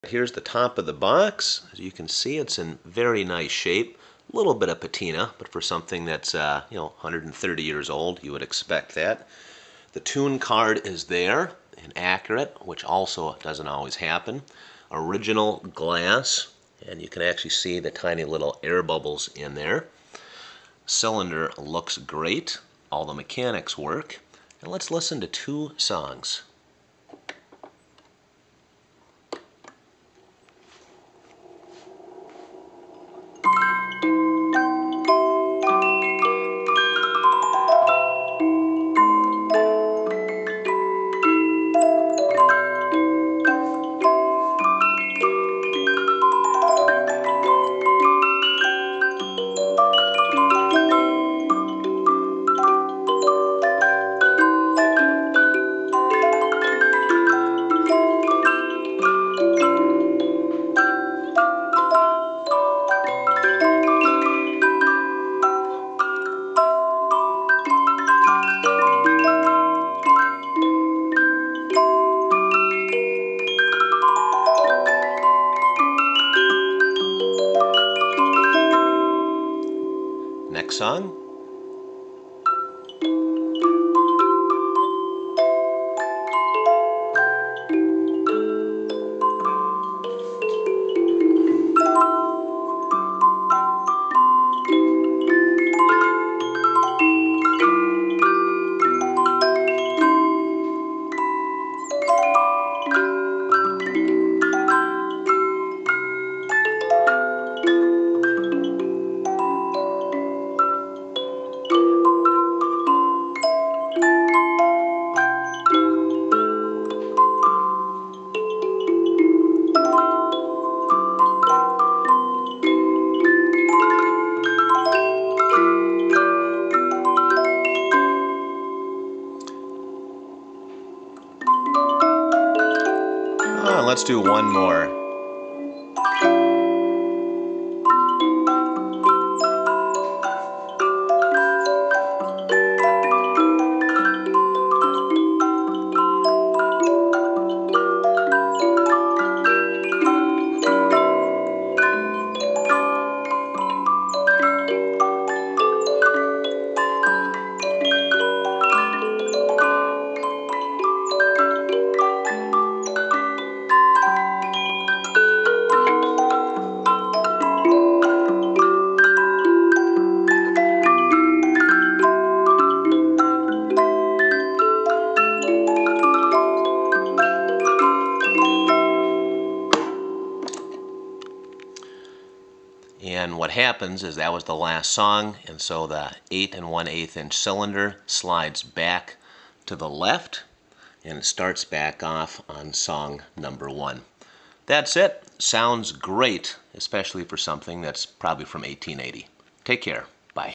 Here's the top of the box. As you can see, it's in very nice shape. A little bit of patina, but for something that's 130 years old, you would expect that. The tune card is there and accurate, which also doesn't always happen. Original glass, and you can actually see the tiny little air bubbles in there. Cylinder looks great. All the mechanics work. And let's listen to 2 songs. Next song. Let's do one more. And what happens is that was the last song, and so the 8 1/8 inch cylinder slides back to the left, and it starts back off on song number 1. That's it. Sounds great, especially for something that's probably from 1880. Take care.